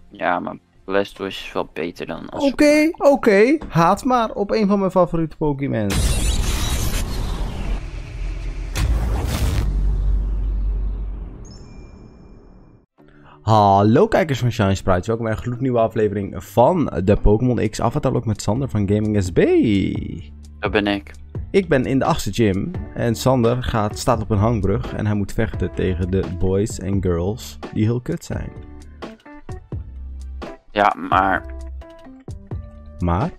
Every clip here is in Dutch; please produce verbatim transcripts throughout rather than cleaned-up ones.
Ja, maar Blastoise is wel beter dan Oké, Azumarill. oké. Okay. Haat maar op een van mijn favoriete Pokémon. Hallo kijkers van Shine Sprites, welkom bij een gloednieuwe aflevering van de Pokémon X Avatar ook met Sander van Gaming S B. Dat ben ik. Ik ben in de achtste gym en Sander gaat, staat op een hangbrug en hij moet vechten tegen de boys en girls die heel kut zijn. Ja, maar... Maar?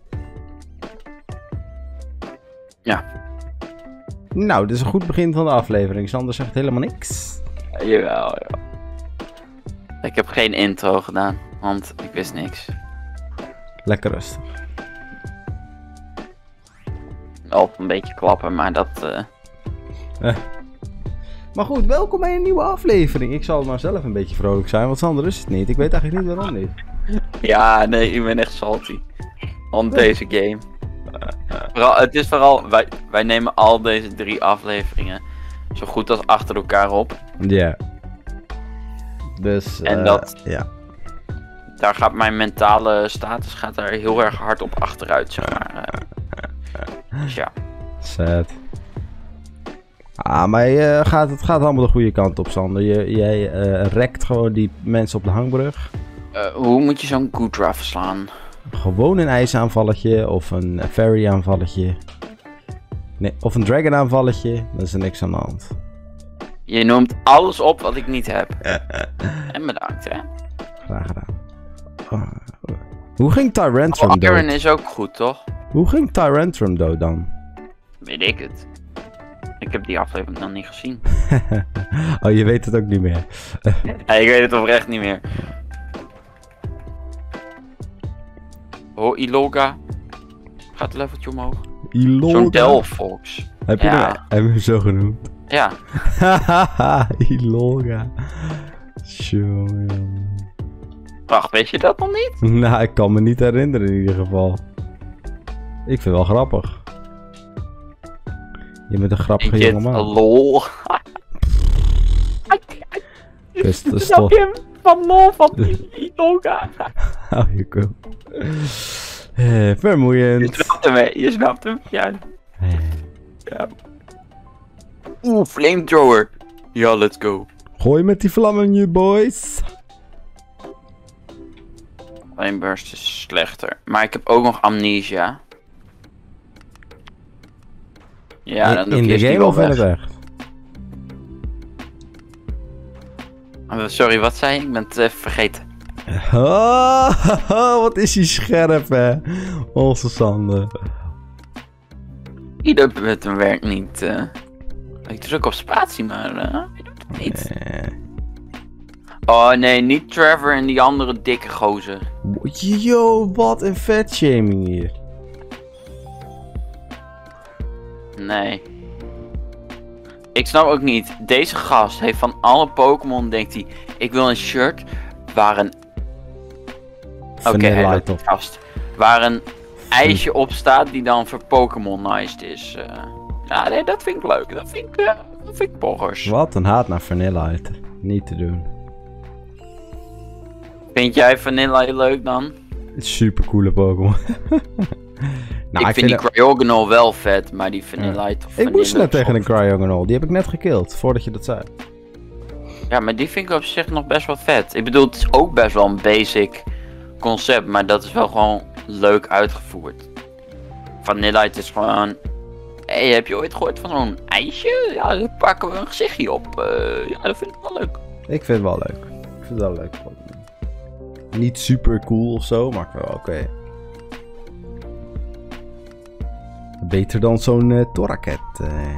Ja. Nou, dit is een goed begin van de aflevering. Sander zegt helemaal niks. Jawel, ja. Ik heb geen intro gedaan, want ik wist niks. Lekker rustig. Al een beetje klappen, maar dat... Uh... Eh. Maar goed, welkom bij een nieuwe aflevering. Ik zal maar zelf een beetje vrolijk zijn, want Sander is het niet. Ik weet eigenlijk niet waarom niet. Ja, nee, ik ben echt salty. Want deze game. Vooral, het is vooral, wij, wij nemen al deze drie afleveringen zo goed als achter elkaar op. Ja. Yeah. Dus, En uh, dat, ja. daar gaat mijn mentale status gaat daar heel erg hard op achteruit, zeg maar. Uh, dus ja. Sad. Ah, maar je gaat, het gaat allemaal de goede kant op, Sander. Je, jij uh, rekt gewoon die mensen op de hangbrug. Uh, hoe moet je zo'n Goodra verslaan? Gewoon een ijsaanvalletje of een fairy aanvalletje. Nee, of een dragon aanvalletje. Dan is er niks aan de hand. Je noemt alles op wat ik niet heb. En bedankt, hè. Graag gedaan. Oh. Hoe ging Tyrantrum Oh, dood? Iron is ook goed, toch? Hoe ging Tyrantrum dood dan? Weet ik het. Ik heb die aflevering nog niet gezien. Oh, je weet het ook niet meer. Ja, ik weet het oprecht niet meer. Oh, Iloga. Gaat een leveltje omhoog. Iloga. Zo'n Delphox. Heb je, Ja. hem, heb je hem zo genoemd? Ja. Hahaha, Iloga. Tjonge. Wacht, weet je dat nog niet? Nou, ik kan me niet herinneren in ieder geval. Ik vind het wel grappig. Je bent een grappige Ik jongeman. lol. Dus dat is Snap toch... je hem van lol van Iloga? Hou je kop. Eh, Je vermoeiend. snapt hem, hè? Je snapt hem. Ja. Eh, Ja. Oeh, flamethrower. Ja, let's go. Gooi met die vlammen, you boys. Flameburst is slechter. Maar ik heb ook nog amnesia. Ja, dan in doe in ik de eerst die game wel of in weg. het echt? Oh, sorry, wat zei je? Ik ben het even vergeten. Oh, wat is hij scherp, hè? Onze Sander. Ieder met hem werkt niet. Uh... Ik druk op spatie, maar uh, hij doet het niet. Eh. Oh nee, niet Trevor en die andere dikke gozer. Yo, wat een vet shaming hier. Nee. Ik snap ook niet. Deze gast heeft van alle Pokémon, denkt hij, ik wil een shirt waar een... Oké, Vanilla hij loopt top. vast. Waar een ijsje op staat die dan voor Pokémon nice is. Uh, ja, nee, dat vind ik leuk. Dat vind ik, uh, dat vind ik poggers. Wat een haat naar Vanilla uit. Niet te doen. Vind jij Vanilla leuk dan? Super coole Pokémon. Nou, ik vind die het- Cryogonal wel vet, maar die Vanillite of Ik moest Vanilla net tegen een of- Cryogonal. Die heb ik net gekild, voordat je dat zei. Ja, maar die vind ik op zich nog best wel vet. Ik bedoel, het is ook best wel een basic concept, maar dat is wel gewoon leuk uitgevoerd. Vanillite is gewoon... Hé, hey, heb je ooit gehoord van zo'n ijsje? Ja, dan pakken we een gezichtje op. Uh, ja, dat vind ik wel leuk. Ik vind het wel leuk. Ik vind het wel leuk. Pokémon. Niet super cool of zo, maar wel oké. Okay. Beter dan zo'n uh, Torracat. Uh.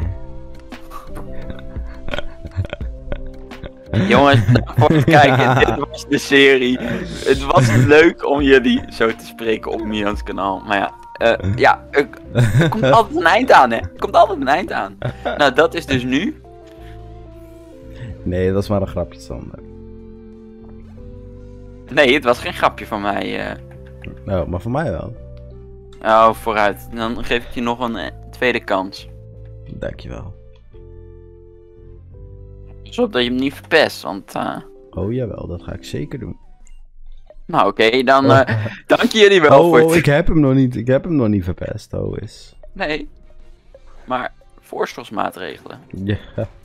Jongens, dank voor het kijken. Dit was de serie. Het was leuk om jullie zo te spreken op Mians kanaal. Maar ja, uh, ja, er, er komt altijd een eind aan, hè. Er komt altijd een eind aan. Nou, dat is dus nu. Nee, dat is maar een grapje, Sander. Nee, het was geen grapje van mij. Uh. Nou, maar voor mij wel. Oh, vooruit. Dan geef ik je nog een uh, tweede kans. Dankjewel. Zodat je hem niet verpest, want... Uh... Oh jawel, dat ga ik zeker doen. Nou oké, okay, dan uh, dank jullie wel oh, voor het... Oh, ik heb hem nog niet, ik heb hem nog niet verpest, oh is. Nee, maar voorzorgsmaatregelen. Ja.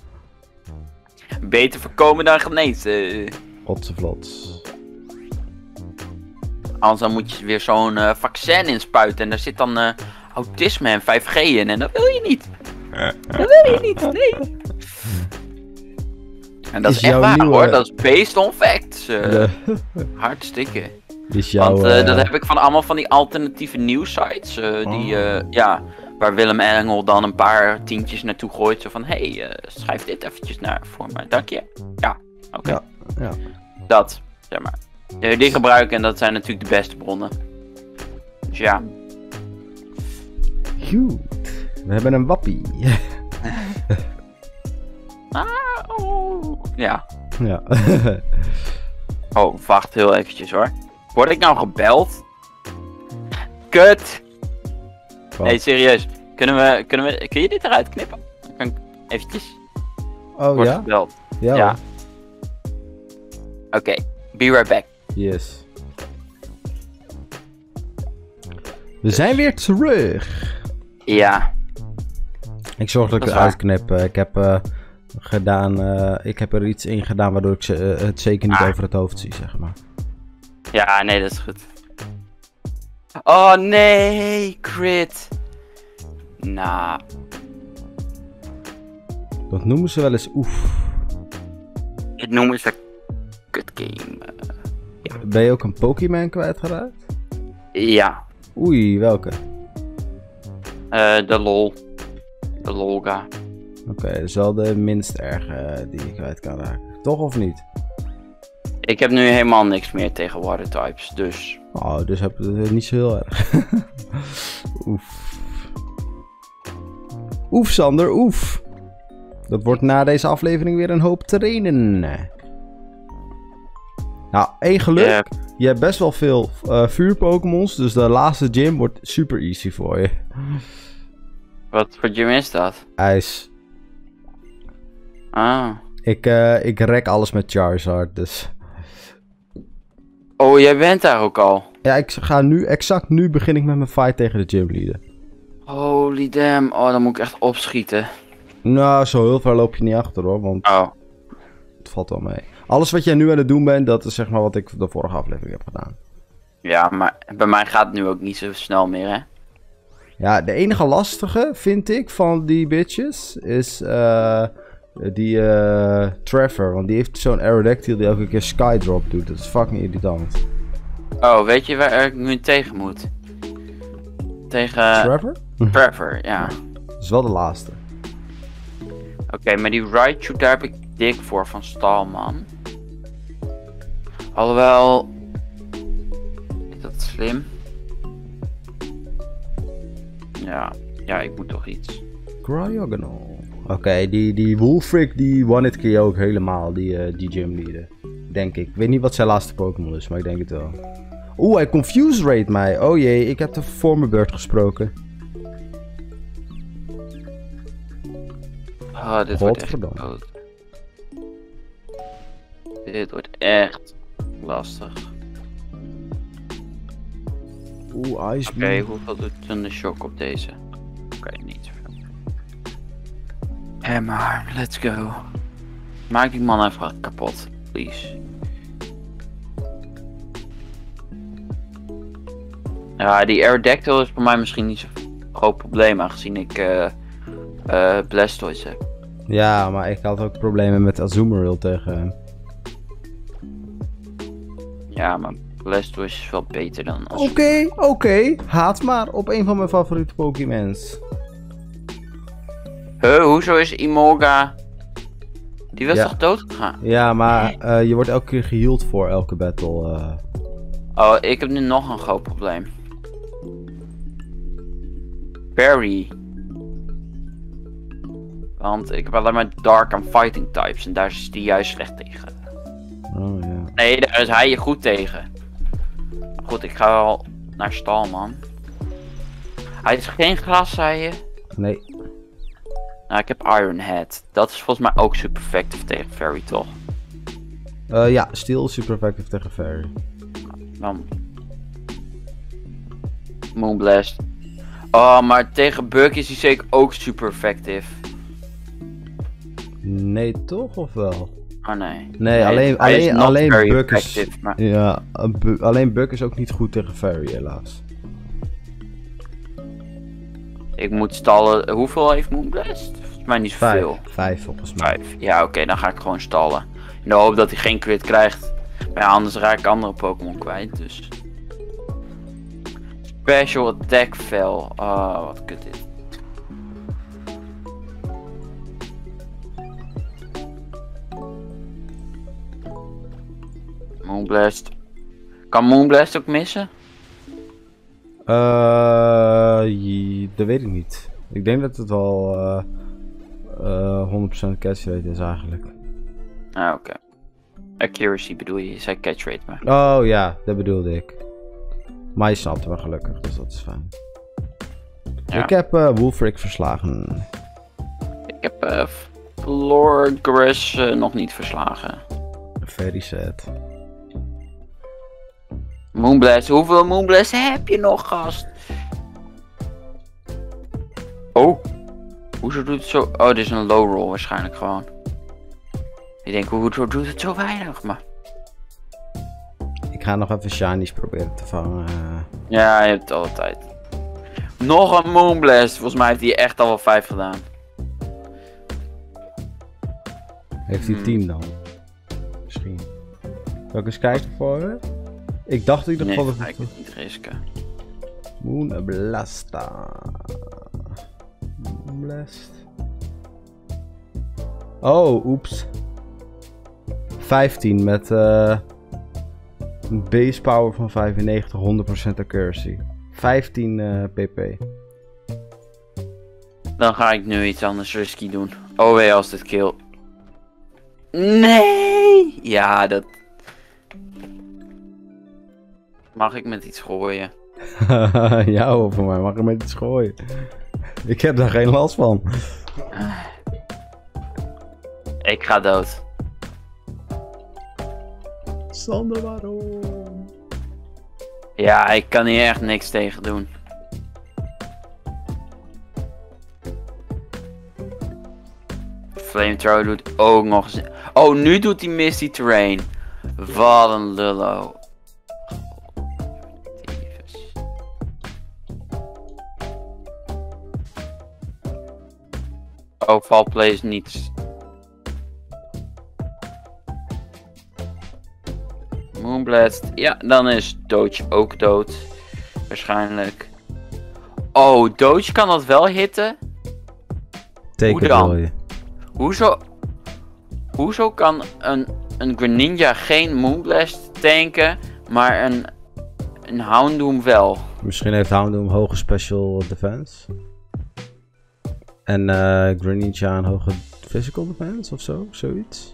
Beter voorkomen dan genezen. Otsevlots. Anders dan moet je weer zo'n uh, vaccin inspuiten en daar zit dan uh, autisme en vijf G in en dat wil je niet. Dat wil je niet, nee. En dat is, is echt waar nieuwe... hoor, dat is based on facts. Uh, de... Hartstikke. Is jouw, Want uh, uh... dat heb ik van allemaal van die alternatieve nieuwsites. Uh, oh. Die, uh, ja, waar Willem Engel dan een paar tientjes naartoe gooit. Zo van, hé, hey, uh, schrijf dit eventjes naar voor me. Dank je. Ja, oké. Okay. Ja, ja. Dat, zeg maar. Uh, die gebruiken en dat zijn natuurlijk de beste bronnen. Dus ja. Goed. We hebben een wappie. ah, oh. Ja. Ja. Oh, wacht heel eventjes hoor. Word ik nou gebeld? Kut! Wat? Nee, serieus. Kunnen we, kunnen we, kun je dit eruit knippen? Kan ik eventjes? Oh Word ja? gebeld. Ja. Ja. Oké, okay. Be right back. Yes. We zijn weer terug. Ja. Ik zorg dat ik het uitknip. Ik heb uh, gedaan, uh, ik heb er iets in gedaan waardoor ik uh, het zeker niet ah. over het hoofd zie, zeg maar. Ja, nee, dat is goed. Oh nee, crit. Nou. Dat noemen ze wel eens oef. Dit noemen ze kut game. Ja. Ben je ook een Pokémon kwijtgeraakt? Ja. Oei, welke? Uh, de lol. De lolga. Oké, okay, dat is wel de minst erge uh, die je kwijt kan raken. Toch of niet? Ik heb nu helemaal niks meer tegen water types, dus... Oh, dus heb je het niet zo heel erg. Oef. Oef, Sander, oef. Dat wordt na deze aflevering weer een hoop trainen. Nou, één geluk. Yeah. Je hebt best wel veel uh, vuur-Pokémons, dus de laatste gym wordt super easy voor je. Wat voor gym is dat? IJs. Ah. Ik, uh, ik rek alles met Charizard, dus... Oh, jij bent daar ook al? Ja, ik ga nu, exact nu begin ik met mijn fight tegen de gymleader. Holy damn, oh, dan moet ik echt opschieten. Nou, zo heel ver loop je niet achter hoor, want oh. Het valt wel mee. Alles wat jij nu aan het doen bent, dat is zeg maar wat ik de vorige aflevering heb gedaan. Ja, maar bij mij gaat het nu ook niet zo snel meer, hè? Ja, de enige lastige, vind ik, van die bitches, is uh, die uh, Trevor. Want die heeft zo'n Aerodactyl die elke keer Skydrop doet. Dat is fucking irritant. Oh, weet je waar ik nu tegen moet? Tegen... Trevor? Trevor, ja. Dat is wel de laatste. Oké, okay, maar die Raichu, daar heb ik dik voor van Stalman. Alhoewel... Is dat slim? Ja, ja, ik moet toch iets. Cryogonal. Oké, okay, die, die Wolfric die one-hit K O ook helemaal, die, uh, die gymleader. Denk ik. Ik weet niet wat zijn laatste Pokémon is, maar ik denk het wel. Oeh, hij confuse rate mij. Oh jee, ik heb de voor mijn beurt gesproken. Oh, dit wordt echt dood. Dit wordt echt lastig. Oeh, Ice Oké, okay, hoeveel doet een shock op deze? Oké, okay, niet zoveel. Hammer, let's go. Maak die man even kapot, please. Ja, die Aerodactyl is voor mij misschien niet zo'n groot probleem, aangezien ik uh, uh, Blastoise heb. Ja, maar ik had ook problemen met Azumarill tegen hem. Ja, maar Blastoise is wel beter dan Azumarill. Oké, okay, oké. Okay. Haat maar op een van mijn favoriete Pokémons. Huh, hoezo is Emolga... Die was ja. toch dood gegaan? Ja, maar uh, je wordt elke keer geheeld voor elke battle. Uh... Oh, ik heb nu nog een groot probleem. Barry. Want ik heb alleen maar Dark en Fighting types en daar is die juist slecht tegen. Oh ja. Nee, daar is hij je goed tegen. Goed, ik ga wel naar Stalman. Hij is geen gras, zei je? Nee. Nou, ik heb Iron Head. Dat is volgens mij ook super effectief tegen Fairy, toch? Uh, ja, Steel is super effectief tegen Fairy. Dan. Moonblast. Oh, maar tegen Buck is hij zeker ook super effectief. Nee, toch of wel? Oh nee. Nee, alleen, alleen, alleen Buck is... effective, maar... Ja, Bu alleen Buck is ook niet goed tegen Fairy, helaas. Ik moet stallen. Hoeveel heeft Moonblast? Volgens mij niet zoveel. Vijf, vijf volgens mij. Vijf. Ja, oké, okay, dan ga ik gewoon stallen. In de hoop dat hij geen crit krijgt. Maar ja, anders raak ik andere Pokémon kwijt, dus... Special Attack Fell. Oh, wat kut dit. Moonblast. Kan Moonblast ook missen? Uh, dat weet ik niet. Ik denk dat het wel uh, uh, honderd procent catch rate is eigenlijk. Ah, oké. Okay. Accuracy bedoel je, je zei catch rate maar. Oh ja, dat bedoelde ik. Maar je snapt me gelukkig, dus dat is fijn. Ja. Ik heb uh, Wolfric verslagen. Ik heb uh, Florgress uh, nog niet verslagen. Very sad. Moonblast, hoeveel Moonblast heb je nog, gast? Oh. Hoezo doet het zo... Oh, dit is een low roll waarschijnlijk gewoon. Ik denk, hoezo doet het zo weinig, maar... Ik ga nog even shinies proberen te vangen. Ja, je hebt het altijd. Nog een Moonblast. Volgens mij heeft hij echt al wel vijf gedaan. Heeft hij hmm. tien dan? Misschien. Zal ik eens kijken voor je? Ik dacht in ieder geval nee, dat ik het niet risken. Moonblasta. Moonblast. Oh, oeps. vijftien met uh, een base power van vijfennegentig, honderd procent accuracy. vijftien uh, pp. Dan ga ik nu iets anders risky doen. Oh wee, als dit kill. Nee! Ja, dat... Mag ik met iets gooien? Ja, voor mij mag ik met iets gooien. Ik heb daar geen last van. Ik ga dood. Sander, waarom? Ja, ik kan hier echt niks tegen doen. Flamethrower doet ook nog eens... Oh, nu doet hij Misty Terrain. Wat een lullo. Oh, Fallplay is niets. Moonblast. Ja, dan is Doge ook dood. Waarschijnlijk. Oh, Doge kan dat wel hitten? Hoe dan? Hoezo? Hoezo kan een, een Greninja geen Moonblast tanken, maar een, een Houndoom wel? Misschien heeft Houndoom hoge special defense. En uh, Greninja een hoge physical defense of zo, zoiets.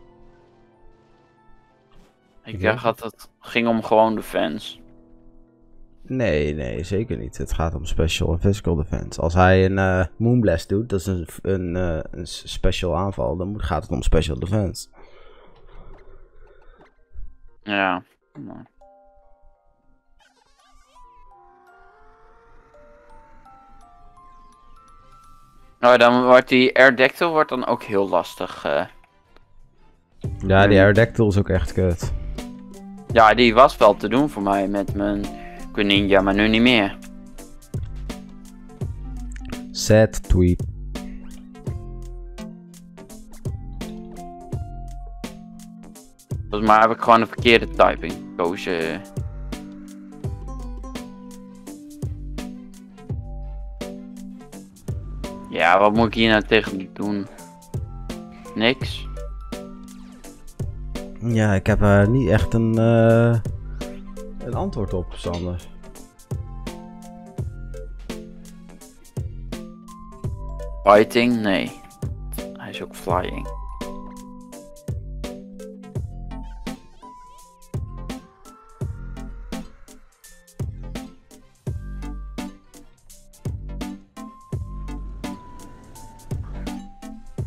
Ik dacht dat het ging om gewoon defense. Nee, nee, zeker niet. Het gaat om special en physical defense. Als hij een uh, Moonblast doet, dat is een, een, uh, een special aanval, dan gaat het om special defense. Ja. Nou, dan wordt die Aerodactyl wordt dan ook heel lastig. Uh... Ja, die Aerodactyl is ook echt kut. Ja, die was wel te doen voor mij met mijn Greninja, maar nu niet meer. Sad tweet. Volgens mij heb ik gewoon een verkeerde typing gekozen. Ja, wat moet ik hier nou tegen doen? Niks. Ja, ik heb er niet echt een, uh, een antwoord op, Sander. Fighting? Nee. Hij is ook flying.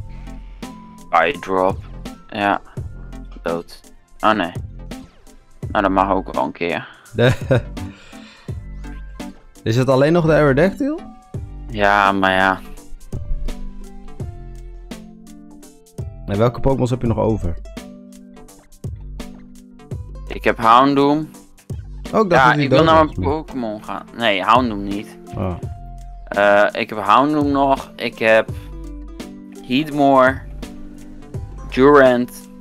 Eye drop. Ja. Dood. Oh nee. Nou, dat mag ook wel een keer. De... Is het alleen nog de Aerodactyl? Ja, maar ja. En welke Pokémons heb je nog over? Ik heb Houndoom. Oh, ik dacht Ja, dat die ik wil dood naar was. mijn Pokémon gaan. Nee, Houndoom niet. Oh. Uh, ik heb Houndoom nog. Ik heb Heatmore. Durant.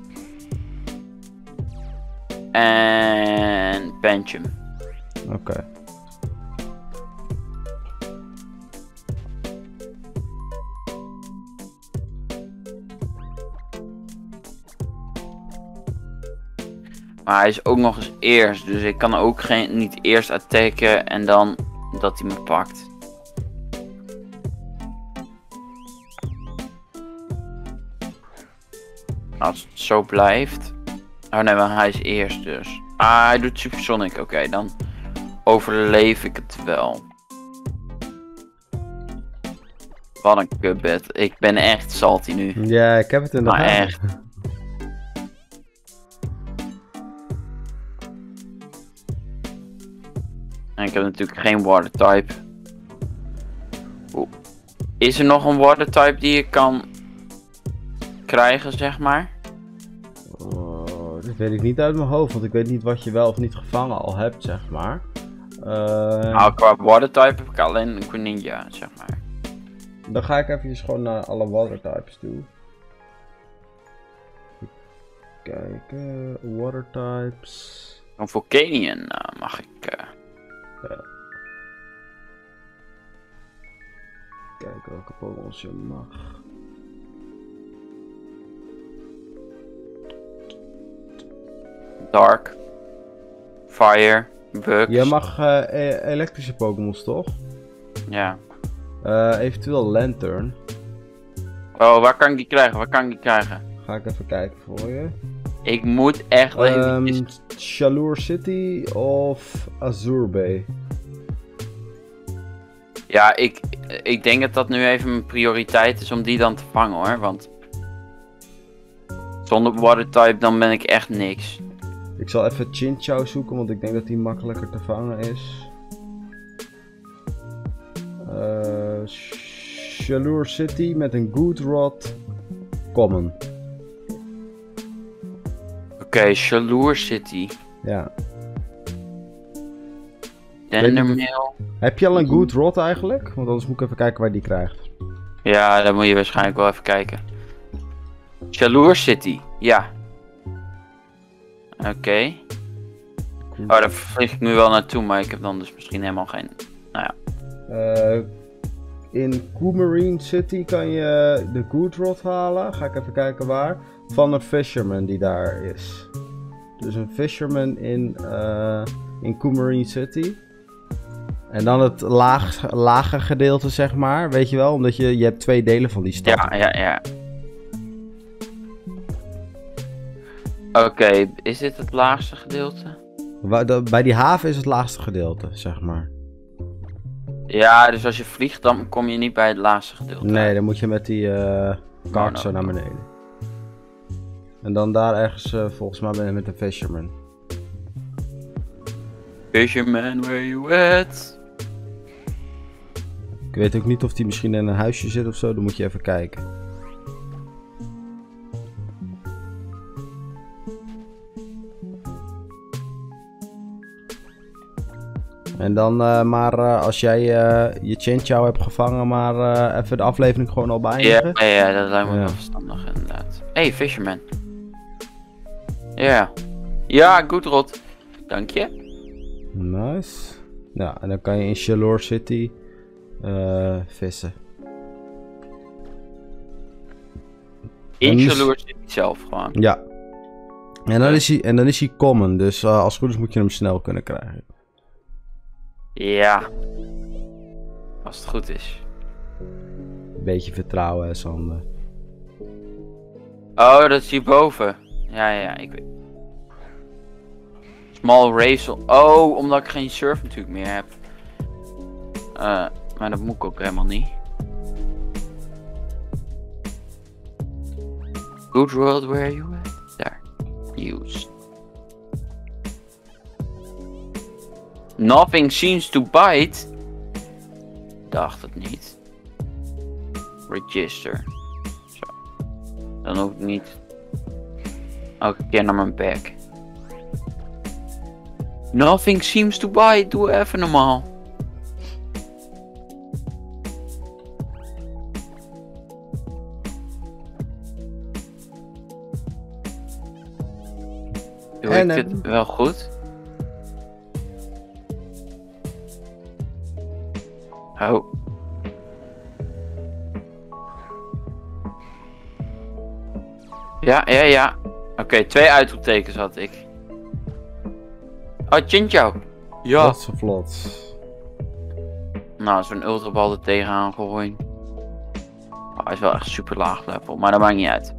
En Pancham. Oké. Okay. Maar hij is ook nog eens eerst, dus ik kan ook geen, niet eerst attacken en dan dat hij me pakt. Als het zo blijft. Oh nee, maar hij is eerst dus. Ah, hij doet Supersonic. Oké, okay, dan overleef ik het wel. Wat een kutbed. Ik ben echt salty nu. Ja, ik heb het in de Maar gaten. echt. En ik heb natuurlijk geen water type. Oeh. Is er nog een water type die ik kan krijgen, zeg maar? Oh, dat weet ik niet uit mijn hoofd, want ik weet niet wat je wel of niet gevangen al hebt, zeg maar. Uh... Nou, qua water type heb ik alleen een Greninja, zeg maar. Dan ga ik even gewoon naar alle water types toe. Kijken, water types. Een Volcanion uh, mag ik. Uh... Ja. Kijken welke Pokémons je mag. Dark. Fire. Bugs. Je mag uh, e elektrische Pokémons toch? Ja. Uh, eventueel Lantern. Oh, waar kan ik die krijgen? Waar kan ik die krijgen? Ga ik even kijken voor je. Ik moet echt Um, even... Shalour City of Azure Bay? Ja, ik, ik denk dat dat nu even mijn prioriteit is om die dan te vangen hoor, want... Zonder water type dan ben ik echt niks. Ik zal even Chinchou zoeken, want ik denk dat die makkelijker te vangen is. Uh, Shalour City met een Goodrod Common. Oké, okay, Shalour City. Ja. Dendermail. Heb je al een Goodrod eigenlijk? Want anders moet ik even kijken waar die krijgt. Ja, dan moet je waarschijnlijk wel even kijken. Shalour City, ja. Oké. Okay. Oh, daar vlieg ik nu wel naartoe, maar ik heb dan dus misschien helemaal geen... Nou ja. Uh, in Coumarine City kan je de Goodrod halen. Ga ik even kijken waar. Van een Fisherman die daar is. Dus een Fisherman in, uh, in Coumarine City. En dan het laag, lage gedeelte, zeg maar. Weet je wel, omdat je, je hebt twee delen van die stad. Ja, ja, ja. Oké, okay, is dit het laagste gedeelte? Bij die haven is het laagste gedeelte, zeg maar. Ja, dus als je vliegt, dan kom je niet bij het laagste gedeelte. Nee, dan moet je met die uh, kart zo naar beneden. En dan daar ergens, uh, volgens mij ben je met een Fisherman. Fisherman, where you at? Ik weet ook niet of die misschien in een huisje zit of zo, dan moet je even kijken. En dan uh, maar uh, als jij uh, je Chinchou hebt gevangen, maar uh, even de aflevering gewoon al beëindigen. Ja, ja, dat lijkt me ja. wel verstandig inderdaad. Hey, Fisherman. Ja. Ja, Goodrod. Dank je. Nice. Ja, en dan kan je in Shalour City uh, vissen. In Shalour City zelf gewoon? Ja. En dan is hij, en dan is hij common, dus uh, als het goed is moet je hem snel kunnen krijgen. Ja. Als het goed is. Beetje vertrouwen, hè, Sander. Oh, dat is hierboven. Ja, ja, ik weet. Small Razel. Oh, omdat ik geen surf natuurlijk meer heb. Uh, maar dat moet ik ook helemaal niet. Good world, where are you at? Daar. Use. Nothing seems to bite. Dacht het niet. Register. Zo. Dan hoef ik niet elke keer naar mijn back. Nothing seems to bite. Doe even normaal. Doe En, ik uh, dit wel goed? Oh. Ja, ja, ja. Oké, okay, twee uitroeptekens had ik. Oh, Chinchou. Ja. Dat is vlot. Nou, zo'n ultrabal er tegenaan gooien. Oh, hij is wel echt super laag level, maar dat maakt niet uit.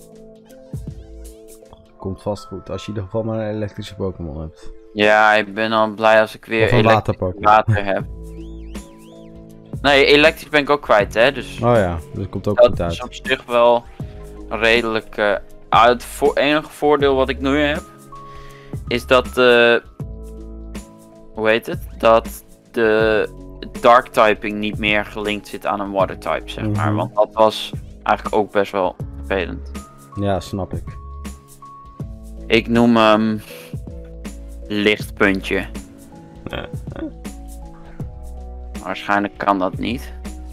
Komt vast goed, als je in ieder geval maar een elektrische Pokémon hebt. Ja, ik ben al blij als ik weer Of een elektrisch water water heb. Nee, elektrisch ben ik ook kwijt, hè. Dus Oh ja, dat komt ook dat goed uit. is op zich wel redelijk... Uh, ah, het vo enige voordeel wat ik nu heb... is dat... Uh, hoe heet het? Dat de dark typing niet meer gelinkt zit aan een water type, zeg maar. Mm-hmm. Want dat was eigenlijk ook best wel vervelend. Ja, snap ik. Ik noem hem... lichtpuntje. Ja. Waarschijnlijk kan dat niet.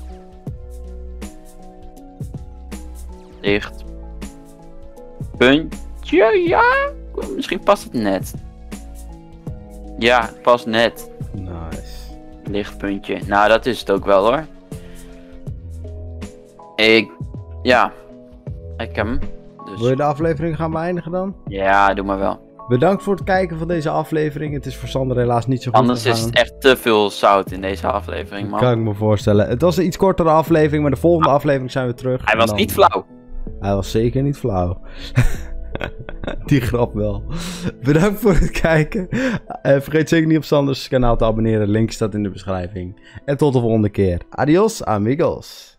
Licht. Puntje, ja. Misschien past het net. Ja, het past net. Nice. Lichtpuntje. Nou, dat is het ook wel hoor. Ik... Ja. Ik heb hem. Dus... Wil je de aflevering gaan beëindigen dan? Ja, doe maar wel. Bedankt voor het kijken van deze aflevering. Het is voor Sander helaas niet zo goed Anders gegaan. is het echt te veel zout in deze aflevering, man. Kan ik me voorstellen. Het was een iets kortere aflevering, maar de volgende aflevering zijn we terug. Hij was dan... niet flauw. Hij was zeker niet flauw. Die grap wel. Bedankt voor het kijken. Uh, vergeet zeker niet op Sanders kanaal te abonneren. Link staat in de beschrijving. En tot de volgende keer. Adios, amigos.